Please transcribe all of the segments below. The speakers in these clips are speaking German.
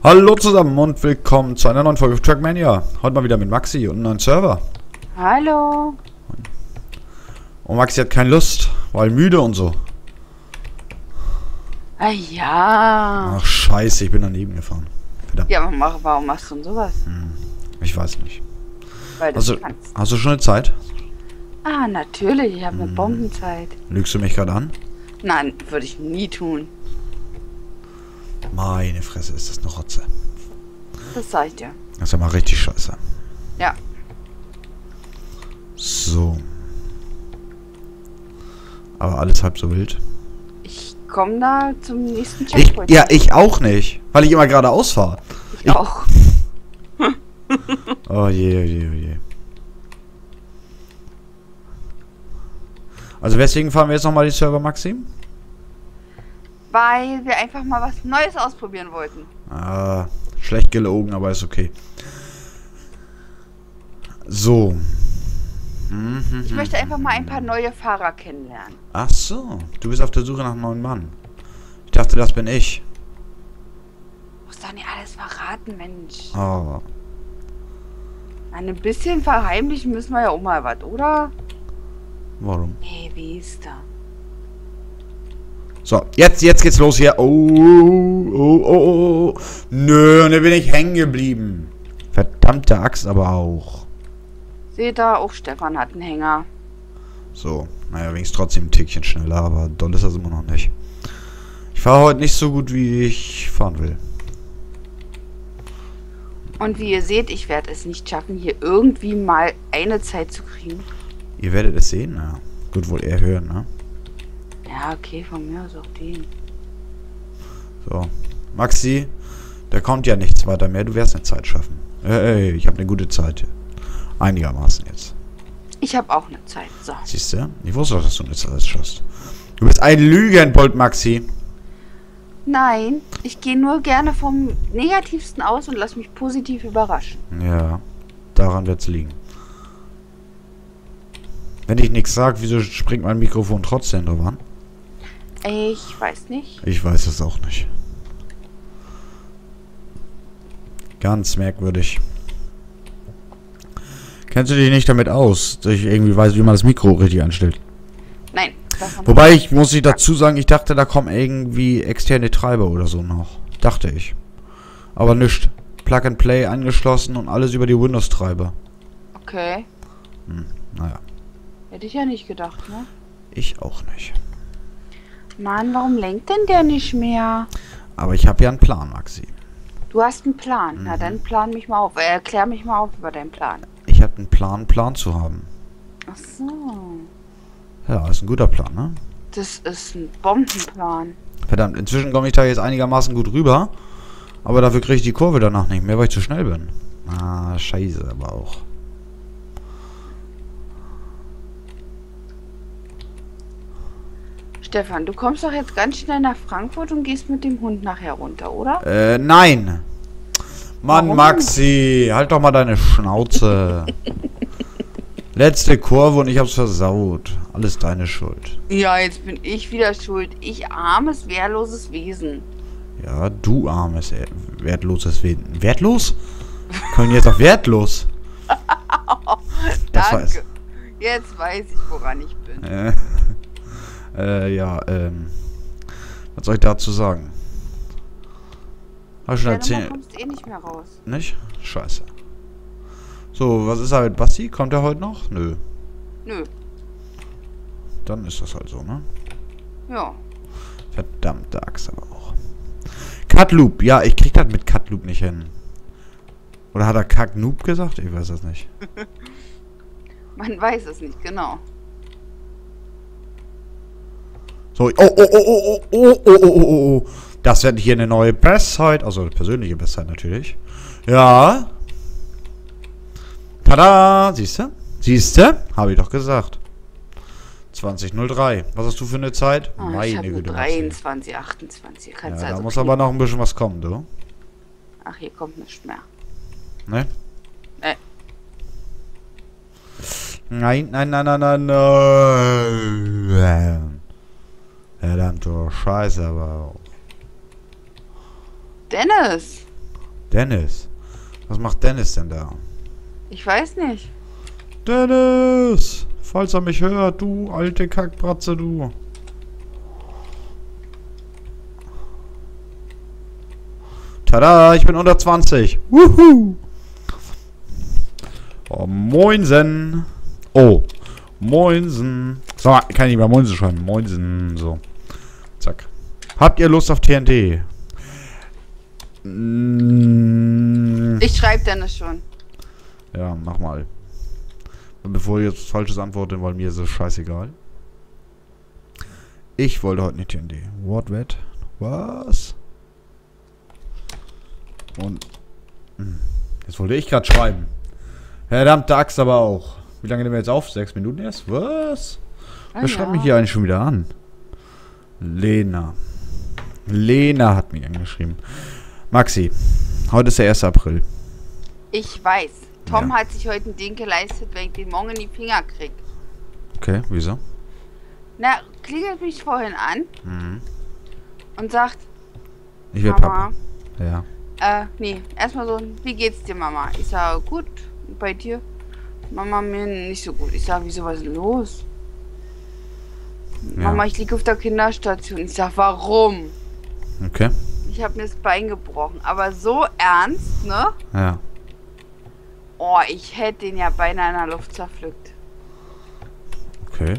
Hallo zusammen und willkommen zu einer neuen Folge of Trackmania. Heute mal wieder mit Maxi und einem neuen Server. Hallo. Und Maxi hat keine Lust, weil müde und so. Ah ja. Ach scheiße, ich bin daneben gefahren. Verdammt. Ja, aber warum machst du denn sowas? Ich weiß nicht. Weil du Also, kannst. hast du schon eine Zeit? Ah, natürlich. Ich habe eine Bombenzeit. Lügst du mich gerade an? Nein, würde ich nie tun. Meine Fresse, ist das eine Rotze. Das sag ich dir. Das ist ja mal richtig scheiße. Ja. So. Aber alles halb so wild. Ich komme da zum nächsten Checkpoint. Ich auch nicht. Weil ich immer geradeaus fahre. Ich auch. Oh je, oh je, oh je. Also weswegen fahren wir jetzt nochmal die Server, Maxim? Weil wir einfach mal was Neues ausprobieren wollten. Ah, schlecht gelogen, aber ist okay. So. Ich möchte einfach mal ein paar neue Fahrer kennenlernen. Ach so, du bist auf der Suche nach einem neuen Mann. Ich dachte, das bin ich. Muss doch nicht alles verraten, Mensch. Oh. Ein bisschen verheimlichen müssen wir ja auch mal was, oder? Warum? Hey, wie ist da? So, jetzt geht's los hier. Oh. Nö, und da bin ich hängen geblieben. Verdammte Axt aber auch. Seht da, auch Stefan hat einen Hänger. So, naja, wenigstens trotzdem ein Tickchen schneller, aber doll ist das immer noch nicht. Ich fahre heute nicht so gut, wie ich fahren will. Und wie ihr seht, ich werde es nicht schaffen, hier irgendwie mal eine Zeit zu kriegen. Ihr werdet es sehen, ja. Gut, wohl eher hören, ne? Ja, okay, von mir aus auch den. So. Maxi, da kommt ja nichts weiter mehr. Du wirst eine Zeit schaffen. Ey, ich habe eine gute Zeit. Einigermaßen jetzt. Ich habe auch eine Zeit, so. Siehst du? Ich wusste doch, dass du eine Zeit schaffst. Du bist ein Lügenbold, Maxi. Nein, ich gehe nur gerne vom Negativsten aus und lass mich positiv überraschen. Ja, daran wird's liegen. Wenn ich nichts sage, wieso springt mein Mikrofon trotzdem drauf an? Ich weiß nicht. Ich weiß es auch nicht. Ganz merkwürdig. Kennst du dich nicht damit aus, dass ich irgendwie weiß, wie man das Mikro richtig einstellt? Nein. davon- Wobei, ich muss ich dazu sagen, ich dachte, da kommen irgendwie externe Treiber oder so noch. Dachte ich. Aber nichts. Plug and Play angeschlossen und alles über die Windows-Treiber. Okay. Naja. Hätte ich ja nicht gedacht, ne? Ich auch nicht. Mann, warum lenkt denn der nicht mehr? Aber ich habe ja einen Plan, Maxi. Du hast einen Plan. Na, dann plan mich mal auf. Erklär mich mal auf über deinen Plan. Ich habe einen Plan zu haben. Ach so. Ja, ist ein guter Plan, ne? Das ist ein Bombenplan. Verdammt, inzwischen komme ich da jetzt einigermaßen gut rüber. Aber dafür kriege ich die Kurve danach nicht mehr, weil ich zu schnell bin. Ah, scheiße, aber auch. Stefan, du kommst doch jetzt ganz schnell nach Frankfurt und gehst mit dem Hund nachher runter, oder? Nein! Mann, Warum? Maxi, halt doch mal deine Schnauze. Letzte Kurve und ich hab's versaut. Alles deine Schuld. Ja, jetzt bin ich wieder schuld. Ich armes, wehrloses Wesen. Ja, du armes, wertloses Wesen. Wertlos? Können jetzt auch wertlos. Das Danke. weiß. Jetzt weiß ich, woran ich bin. Was soll ich dazu sagen? Hab ich schon Deine Mama erzählt. kommst eh nicht mehr raus. Nicht? Scheiße. So, was ist da mit Basti? Kommt er heute noch? Nö. Nö. Dann ist das halt so, ne? Ja. Verdammte Axt aber auch. Cutloop. Ja, ich krieg das mit Cutloop nicht hin. Oder hat er Kacknoob gesagt? Ich weiß das nicht. Man weiß es nicht, genau. So, oh. Das wird hier eine neue Bestzeit. Also eine persönliche Bestzeit natürlich. Ja. Tada! Siehste? Habe ich doch gesagt. 20:03. Was hast du für eine Zeit? Oh, ich Meine habe nur Güte. 23, 28. Kannst Ja, du da also muss kriegen. aber noch ein bisschen was kommen, du. Ach, hier kommt nichts mehr. Ne? Nee. Nein. Verdammte Scheiße, aber auch. Dennis! Dennis. Was macht Dennis denn da? Ich weiß nicht. Dennis! Falls er mich hört, du alte Kackbratze, du. Tada, ich bin unter 20. Wuhu! Oh, moinsen. Oh, moinsen. So, kann ich nicht mehr moinsen schreiben. Moinsen, so. Zack. Habt ihr Lust auf TNT? Ich schreibe Dennis schon. Ja, mach mal. Bevor ihr jetzt Falsches antwortet, weil mir ist es scheißegal. Ich wollte heute nicht TNT. What, what? Was? Und... Jetzt wollte ich gerade schreiben. Verdammte Axt aber auch. Wie lange nehmen wir jetzt auf? 6 Minuten erst? Was? Wer schreibt mich hier eigentlich schon wieder an? Lena. Lena hat mich angeschrieben. Maxi, heute ist der 1. April. Ich weiß. Tom hat sich heute ein Ding geleistet, wenn ich den morgen in die Finger krieg. Okay, wieso? Na, klingelt mich vorhin an und sagt, Ich will Mama, Papa. Ja. nee, erstmal so, wie geht's dir, Mama? Ich sage, gut, und bei dir? Mama, mir nicht so gut. Ich sage, wieso, was ist denn los? Ja. Mama, ich liege auf der Kinderstation. Ich sage, warum? Okay. Ich habe mir das Bein gebrochen. Aber so ernst, ne? Ja. Oh, ich hätte den ja beinahe in der Luft zerpflückt. Okay.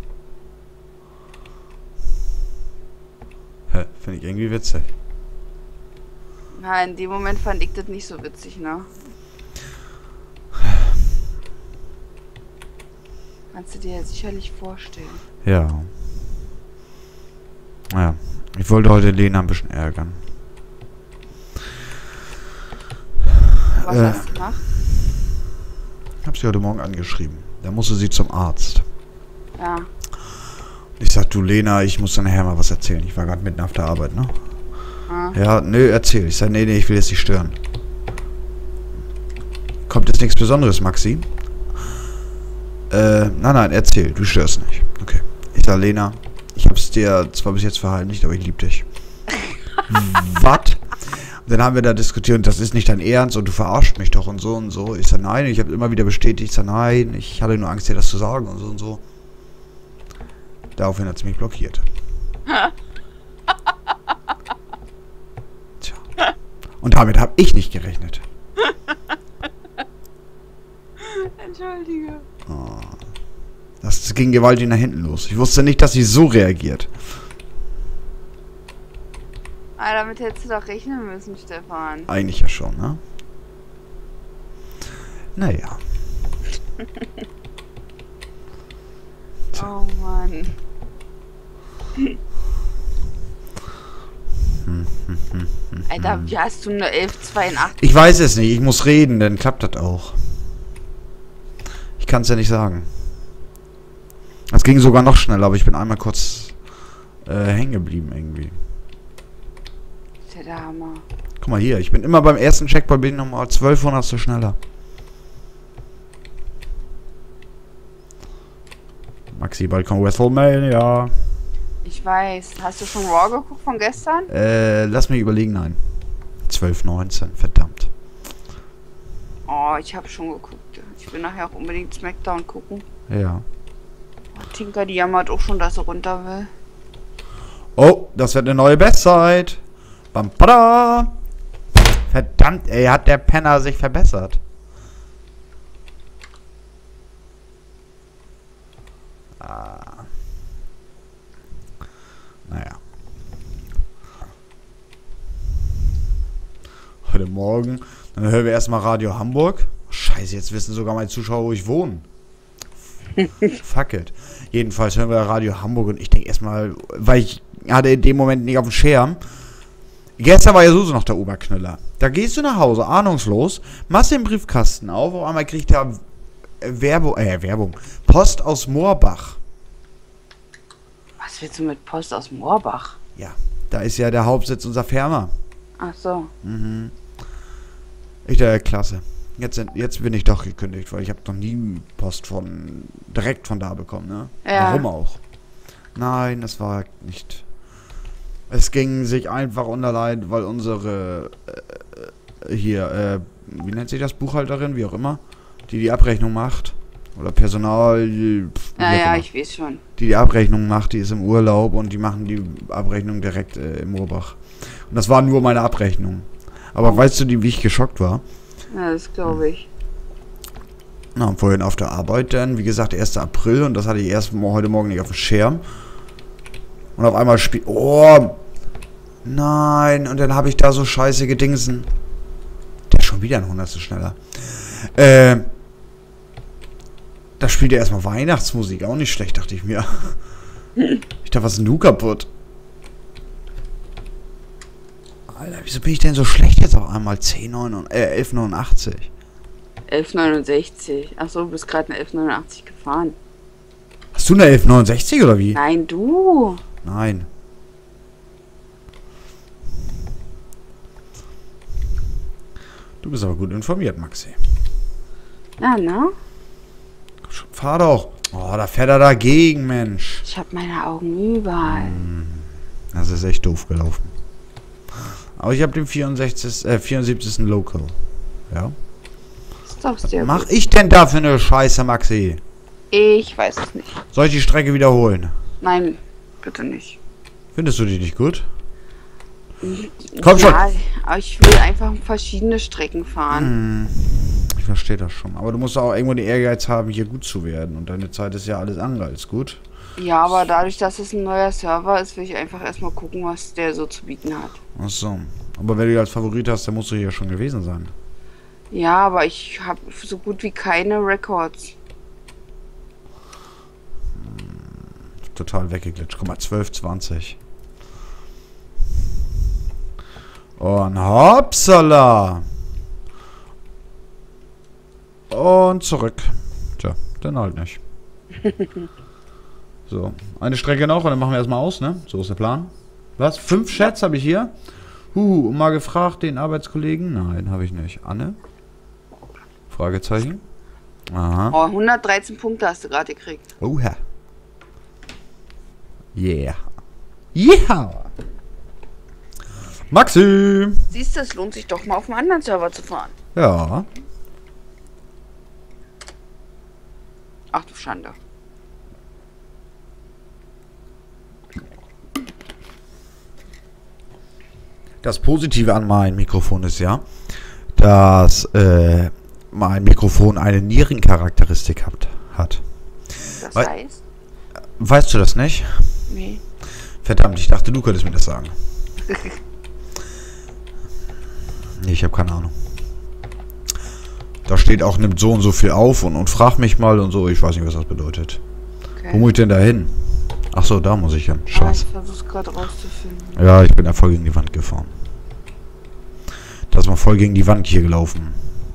Hä, finde ich irgendwie witzig. Na, in dem Moment fand ich das nicht so witzig, ne? Kannst du dir ja sicherlich vorstellen. Ja. Ja. Ich wollte heute Lena ein bisschen ärgern. Was hast du gemacht? Ich habe sie heute Morgen angeschrieben. Da musste sie zum Arzt. Ja. Ich sag, du Lena, ich muss dann nachher mal was erzählen. Ich war gerade mitten auf der Arbeit, ne? Ah. Ja, nö, erzähl. Ich sag, nee, ich will jetzt nicht stören. Kommt jetzt nichts Besonderes, Maxi? Nein, erzähl. Du störst nicht. Okay. Ich sag, Lena, ich hab's dir zwar bis jetzt verheimlicht, aber ich lieb dich. Was? Dann haben wir da diskutiert, und das ist nicht dein Ernst und du verarscht mich doch und so und so. Ich sag, nein, ich habe immer wieder bestätigt. Ich sag, nein, ich hatte nur Angst, dir das zu sagen und so und so. Daraufhin hat sie mich blockiert. Tja. Und damit habe ich nicht gerechnet. Entschuldige. Oh. Das ging gewaltig nach hinten los. Ich wusste nicht, dass sie so reagiert. Ah, damit hättest du doch rechnen müssen, Stefan. Eigentlich ja schon, ne? Naja. Oh Mann. Alter, wie hast du eine 1182? Ich weiß es nicht. Ich muss reden, dann klappt das auch. Ich kann es ja nicht sagen. Es ging sogar noch schneller, aber ich bin einmal kurz hängen geblieben irgendwie. Das ist ja der Hammer. Guck mal hier, ich bin immer beim ersten Checkpoint bin ich nochmal 1200 schneller. Maxi, Balkon WrestleMania. Ich weiß. Hast du schon Raw geguckt von gestern? Lass mich überlegen, nein. 12:19, verdammt. Oh, ich habe schon geguckt. Ich will nachher auch unbedingt Smackdown gucken. Ja. Oh, Tinker, die jammert auch schon, dass sie runter will. Oh, das wird eine neue Bestzeit. Bam, bada. Verdammt, ey, hat der Penner sich verbessert. Ah. Naja. Heute Morgen. Dann hören wir erstmal Radio Hamburg. Scheiße, jetzt wissen sogar meine Zuschauer, wo ich wohne. Fuck it. Jedenfalls hören wir Radio Hamburg und ich denke erstmal, weil ich hatte in dem Moment nicht auf dem Schirm. Gestern war ja sowieso noch der Oberknüller. Da gehst du nach Hause, ahnungslos, machst den Briefkasten auf einmal kriegt er Werbung. Post aus Moorbach. Was willst du mit Post aus Moorbach? Ja, da ist ja der Hauptsitz unserer Firma. Ach so. Mhm. Ich dachte, klasse. Jetzt bin ich doch gekündigt, weil ich habe noch nie Post direkt von da bekommen, ne? Ja. Warum auch? Nein, das war nicht. Es ging sich einfach unterleid, weil unsere hier, wie nennt sich das? Buchhalterin, wie auch immer, die Abrechnung macht. Oder Personal. Ja, ich weiß schon. Die Abrechnung macht, die ist im Urlaub und die machen die Abrechnung direkt im Urbach. Und das war nur meine Abrechnung. Aber weißt du, wie ich geschockt war? Ja, das glaube ich. Na, und vorhin auf der Arbeit dann, wie gesagt, 1. April und das hatte ich erst heute Morgen nicht auf dem Schirm. Und auf einmal spielt... Oh! Nein! Und dann habe ich da so scheiße gedingsen. Der ist schon wieder ein Hundertstel schneller. Da spielt ja erstmal Weihnachtsmusik. Auch nicht schlecht, dachte ich mir. Ich dachte, was ist denn du kaputt? Alter, wieso bin ich denn so schlecht jetzt auf einmal? 11,89. 11,69. Achso, du bist gerade eine 11,89 gefahren. Hast du eine 11,69 oder wie? Nein, du. Nein. Du bist aber gut informiert, Maxi. Ja, ne? Komm schon, fahr doch. Oh, da fährt er dagegen, Mensch. Ich habe meine Augen überall. Das ist echt doof gelaufen. Aber ich habe den 74. Local. Ja. Ist doch sehr Was mach gut. ich denn da für eine Scheiße, Maxi? Ich weiß es nicht. Soll ich die Strecke wiederholen? Nein, bitte nicht. Findest du die nicht gut? Komm schon. Ja, aber ich will einfach verschiedene Strecken fahren. Ich verstehe das schon. Aber du musst auch irgendwo den Ehrgeiz haben, hier gut zu werden. Und deine Zeit ist ja alles andere als gut. Ja, aber dadurch, dass es ein neuer Server ist, will ich einfach erstmal gucken, was der so zu bieten hat. Ach so. Aber wenn du ihn als Favorit hast, dann musst du hier schon gewesen sein. Ja, aber ich habe so gut wie keine Records. Total weggeglitscht. Guck mal, 12,20. Und hopsala. Und zurück. Tja, dann halt nicht. So, eine Strecke noch und dann machen wir erstmal aus, ne? So ist der Plan. Was? 5 Chats habe ich hier? Mal gefragt, den Arbeitskollegen? Nein, habe ich nicht. Anne? Fragezeichen. Aha. Oh, 113 Punkte hast du gerade gekriegt. Oha. Yeah. Yeah. Maxi. Siehst du, es lohnt sich doch mal auf einem anderen Server zu fahren. Ja. Ach du Schande. Das Positive an meinem Mikrofon ist ja, dass mein Mikrofon eine Nierencharakteristik hat. Das Wei- heißt? Weißt du das nicht? Nee. Verdammt, ich dachte, du könntest mir das sagen. Nee, ich habe keine Ahnung. Da steht auch, nimmt so und so viel auf und frag mich mal und so. Ich weiß nicht, was das bedeutet. Wo muss ich denn da hin? Ach so, da muss ich hin. Scheiße. Ich versuch's gerade rauszufinden. Ja, ich bin da voll gegen die Wand gefahren. Da ist mal voll gegen die Wand hier gelaufen.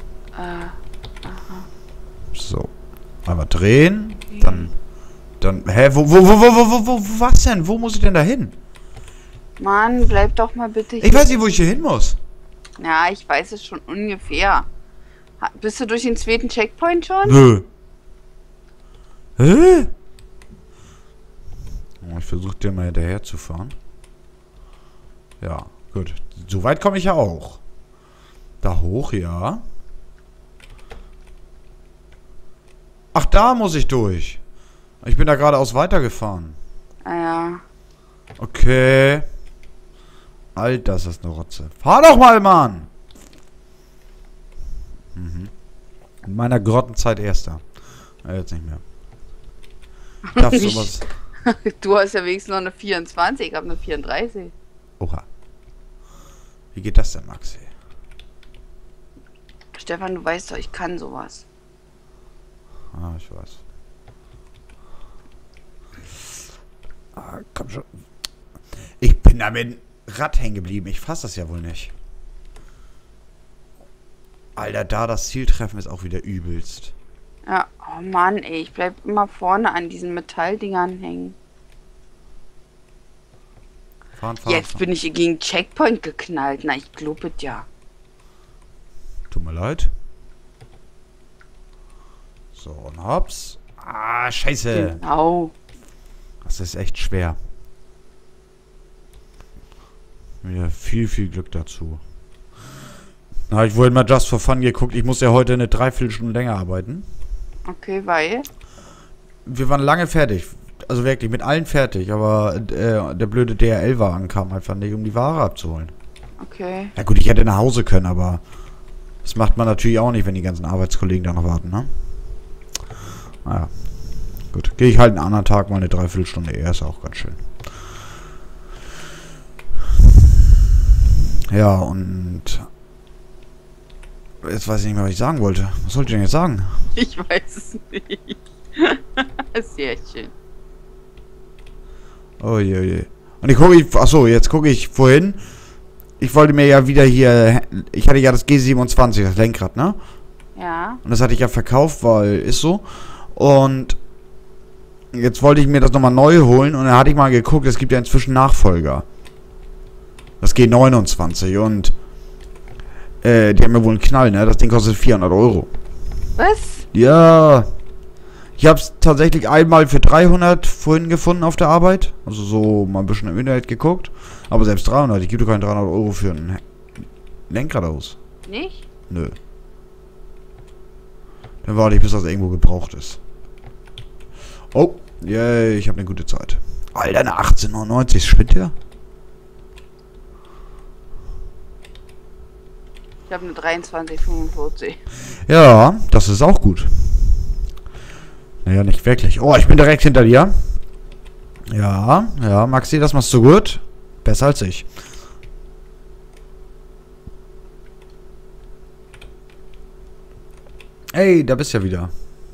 So. Einmal drehen. Dann. Hä? Was denn? Wo muss ich denn da hin? Mann, bleib doch mal bitte hier. Ich weiß nicht, wo ich hier hin muss. Ja, ich weiß es schon ungefähr. Bist du durch den zweiten Checkpoint schon? Nö. Hä? Oh, ich versuche dir mal hinterher zu fahren. Ja, gut. So weit komme ich ja auch. Da hoch, ja. Ach, da muss ich durch. Ich bin da geradeaus weitergefahren. Ah ja. Okay. Alter, ist das eine Rotze. Fahr doch mal, Mann! In meiner Grottenzeit erster. Jetzt nicht mehr. Darf sowas... Du hast ja wenigstens noch eine 24, ich habe eine 34. Oha. Wie geht das denn, Maxi? Stefan, du weißt doch, ich kann sowas. Ah, ich weiß. Ah, komm schon. Ich bin da mit dem Rad hängen geblieben. Ich fass das ja wohl nicht. Alter, da das Zieltreffen ist auch wieder übelst. Ja, oh Mann, ey, ich bleib immer vorne an diesen Metalldingern hängen. Fahren, fahren, Jetzt fahren. bin ich gegen Checkpoint geknallt. Na, ich glaube es ja. Tut mir leid. So, und hops. Ah, scheiße. Genau. Das ist echt schwer. Mir viel, viel Glück dazu. Na, ich wollte mal just for fun geguckt. Ich muss ja heute eine Dreiviertelstunde länger arbeiten. Okay, weil? Wir waren lange fertig. Also wirklich, mit allen fertig. Aber der blöde DHL-Wagen kam einfach nicht, um die Ware abzuholen. Okay. Ja gut, ich hätte nach Hause können, aber das macht man natürlich auch nicht, wenn die ganzen Arbeitskollegen da noch warten, ne? Naja. Gut, gehe ich halt einen anderen Tag mal eine Dreiviertelstunde eher, ist auch ganz schön. Ja, und jetzt weiß ich nicht mehr, was ich sagen wollte. Was sollte ich denn jetzt sagen? Ich weiß es nicht. Sehr schön. Oh je, je. Und achso, jetzt gucke ich vorhin. Ich wollte mir ja wieder hier, ich hatte ja das G27, das Lenkrad, ne? Ja. Und das hatte ich ja verkauft, weil, ist so. Und jetzt wollte ich mir das nochmal neu holen und dann hatte ich mal geguckt, es gibt ja inzwischen Nachfolger. Das G29 und die haben ja wohl einen Knall, ne? Das Ding kostet 400 Euro. Was? Ja. Ich habe es tatsächlich einmal für 300 vorhin gefunden auf der Arbeit. Also so mal ein bisschen im Internet geguckt. Aber selbst 300, ich gebe doch keine 300 Euro für ein Lenkrad aus. Nicht? Nö. Dann warte ich, bis das irgendwo gebraucht ist. Oh, yay, ich habe eine gute Zeit. Alter, eine 18,99, spinnt der? Ich habe eine 23,45. Ja, das ist auch gut. Naja, nicht wirklich. Oh, ich bin direkt hinter dir. Ja, ja, Maxi, das machst du gut. Besser als ich. Ey, da bist du ja wieder.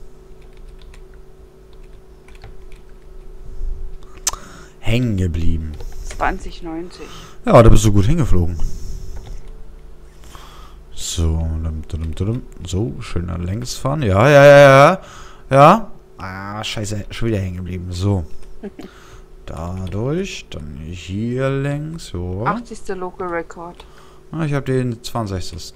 Hängen geblieben. 20,90. Ja, da bist du gut hingeflogen. So, so, schön längs fahren. Ja, ja, ja, ja. Ja. Ah, scheiße, schon wieder hängen geblieben. So. Dadurch, dann hier längs, so. 80. Local Record. Ah, ich habe den 62.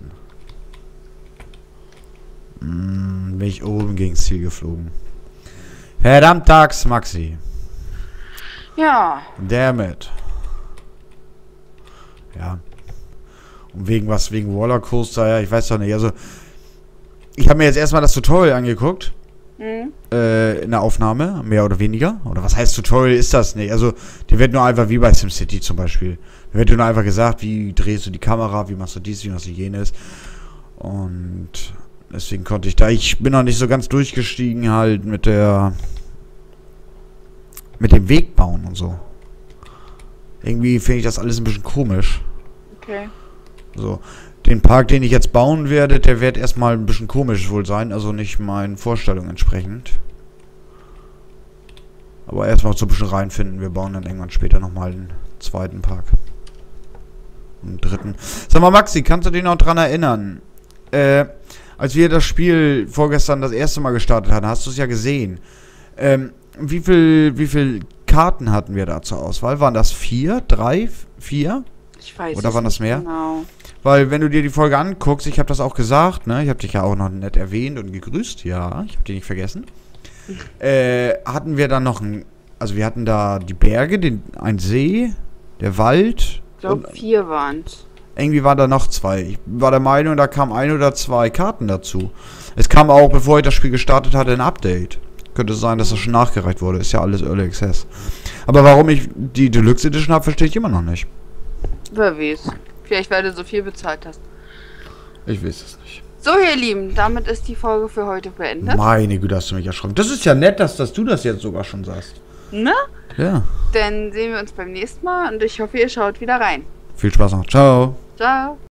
Bin ich oben gegen das Ziel geflogen. Verdammt Tags, Maxi. Ja. Damit. Ja. Und wegen was, wegen Rollercoaster, ja, ich weiß doch nicht. Also, ich habe mir jetzt erstmal das Tutorial angeguckt. In der Aufnahme, mehr oder weniger. Oder was heißt Tutorial ist das nicht? Also, dir wird nur einfach wie bei SimCity zum Beispiel. Da wird dir nur einfach gesagt, wie drehst du die Kamera, wie machst du dies, wie machst du jenes. Und deswegen konnte ich da, ich bin noch nicht so ganz durchgestiegen halt mit dem Weg bauen und so. Irgendwie finde ich das alles ein bisschen komisch. Okay. So. Den Park, den ich jetzt bauen werde, der wird erstmal ein bisschen komisch wohl sein, also nicht meinen Vorstellungen entsprechend. Aber erstmal so ein bisschen reinfinden. Wir bauen dann irgendwann später nochmal einen zweiten Park. Einen dritten. Sag mal, Maxi, kannst du dich noch dran erinnern? Als wir das Spiel vorgestern das erste Mal gestartet hatten, hast du es ja gesehen. Wie viel Karten hatten wir da zur Auswahl? Waren das 4, 3, 4? Ich weiß Oder waren das mehr? Genau. Weil, wenn du dir die Folge anguckst, ich habe das auch gesagt, ne? Ich habe dich ja auch noch nett erwähnt und gegrüßt. Ja, ich habe dich nicht vergessen. Hatten wir dann noch also wir hatten da die Berge, ein See, der Wald. Ich glaube, 4 waren es. Irgendwie waren da noch 2. Ich war der Meinung, da kamen 1 oder 2 Karten dazu. Es kam auch, bevor ich das Spiel gestartet hatte, ein Update. Könnte sein, dass das schon nachgereicht wurde. Ist ja alles Early Access. Aber warum ich die Deluxe Edition habe, verstehe ich immer noch nicht. Wer weiß. Vielleicht, weil du so viel bezahlt hast. Ich weiß es nicht. So, ihr Lieben, damit ist die Folge für heute beendet. Meine Güte, hast du mich erschrocken. Das ist ja nett, dass du das jetzt sogar schon sagst. Ne? Ja. Dann sehen wir uns beim nächsten Mal und ich hoffe, ihr schaut wieder rein. Viel Spaß noch. Ciao. Ciao.